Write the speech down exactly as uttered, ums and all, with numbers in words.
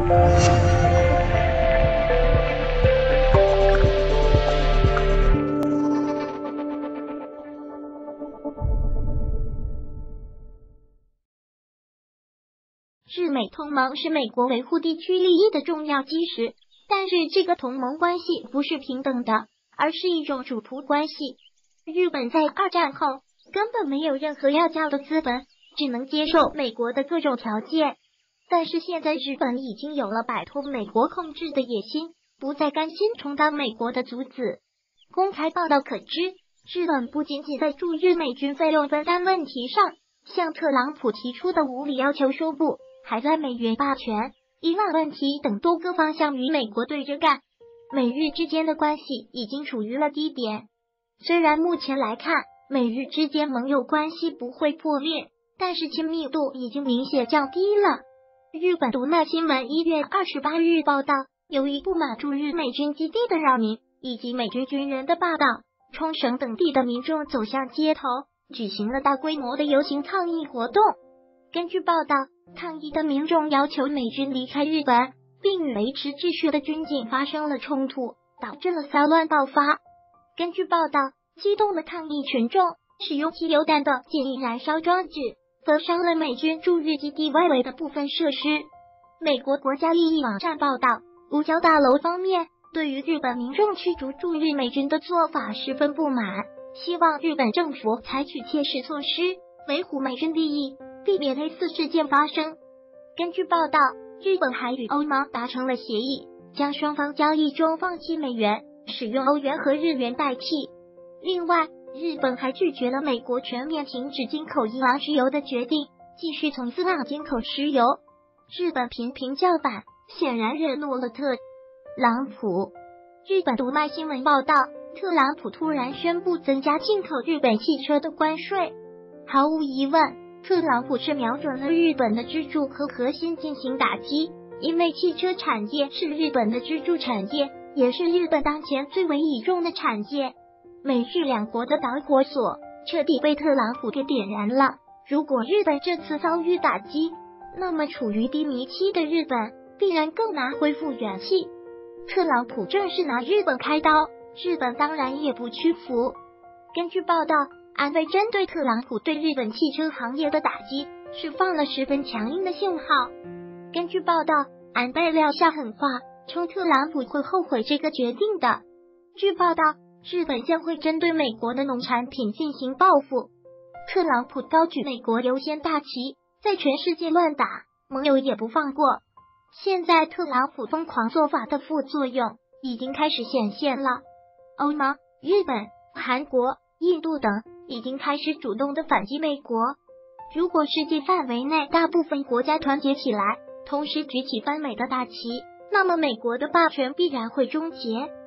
日美同盟是美国维护地区利益的重要基石，但是这个同盟关系不是平等的，而是一种主仆关系。日本在二战后根本没有任何要交的资本，只能接受美国的各种条件。但是现在日本已经有了摆脱美国控制的野心，不再甘心充当美国的卒子。公开报道可知，日本不仅仅在驻日美军费用分担问题上向特朗普提出的无理要求说不，还在美元霸权、伊朗问题等多个方向与美国对着干。美日之间的关系已经处于了低点。虽然目前来看，美日之间盟友关系不会破裂，但是亲密度已经明显降低了。日本读卖新闻一月二十八日报道，由于不满驻日美军基地的扰民以及美军军人的霸道，冲绳等地的民众走向街头，举行了大规模的游行抗议活动。根据报道，抗议的民众要求美军离开日本，并与维持秩序的军警发生了冲突，导致了骚乱爆发。根据报道，激动的抗议群众使用汽油弹的简易燃烧装置焚烧了美军驻日基地外围的部分设施。美国国家利益网站报道，五角大楼方面对于日本民众驱逐驻日美军的做法十分不满，希望日本政府采取切实措施，维护美军利益，避免类似事件发生。根据报道，日本还与欧盟达成了协议，将双方交易中放弃美元，使用欧元和日元代替。另外，日本还拒绝了美国全面停止进口伊朗石油的决定，继续从伊朗进口石油。日本频频叫板，显然惹怒了特朗普。日本读卖新闻报道，特朗普突然宣布增加进口日本汽车的关税。毫无疑问，特朗普是瞄准了日本的支柱和核心进行打击，因为汽车产业是日本的支柱产业，也是日本当前最为倚重的产业。美日两国的导火索彻底被特朗普给点燃了。如果日本这次遭遇打击，那么处于低迷期的日本必然更难恢复元气。特朗普正是拿日本开刀，日本当然也不屈服。根据报道，安倍针对特朗普对日本汽车行业的打击释放了十分强硬的信号。根据报道，安倍撂下狠话，称特朗普会后悔这个决定的。据报道，日本将会针对美国的农产品进行报复。特朗普高举美国优先大旗，在全世界乱打，盟友也不放过。现在特朗普疯狂做法的副作用已经开始显现了。欧盟、日本、韩国、印度等已经开始主动的反击美国。如果世界范围内大部分国家团结起来，同时举起反美的大旗，那么美国的霸权必然会终结。